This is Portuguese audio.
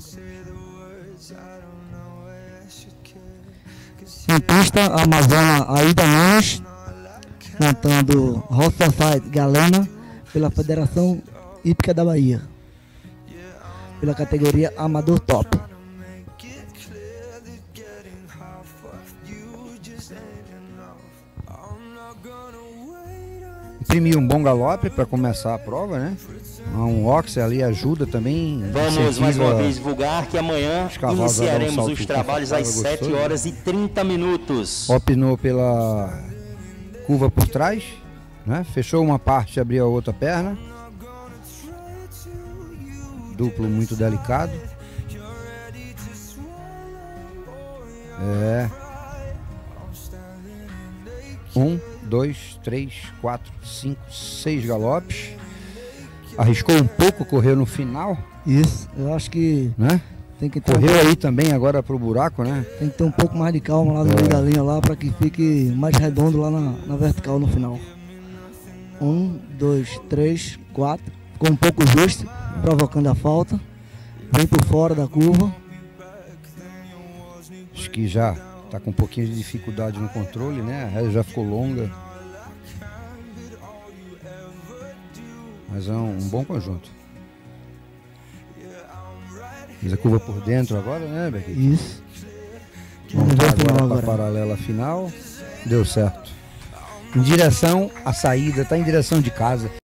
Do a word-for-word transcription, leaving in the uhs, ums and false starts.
Em pista, a Amazona Aida Nunes, montando Roça Society Galena pela Federação Hípica da Bahia, pela categoria Amador Top. Imprimir um bom galope para começar a prova, né? Um ox ali ajuda também. Vamos mais uma vez divulgar que amanhã iniciaremos um os trabalhos às sete horas e trinta minutos. Opinou pela curva por trás, né? Fechou uma parte e abriu a outra perna. Duplo muito delicado. É. Um, dois, três, quatro, cinco, seis galopes. Arriscou um pouco, correu no final. Isso, eu acho que, né? Tem que ter correu um... aí também agora pro buraco, né? Tem que ter um pouco mais de calma lá no meio é. da linha lá, para que fique mais redondo lá na, na vertical no final. Um, dois, três, quatro. Ficou um pouco justo, provocando a falta. Vem por fora da curva. Acho que já tá com um pouquinho de dificuldade no controle, né? A rédea já ficou longa. Mas é um, um bom conjunto. Fiz a curva por dentro agora, né, Becky? Isso. Vamos ver agora, agora. Para a paralela final. Deu certo. Em direção à saída, tá em direção de casa.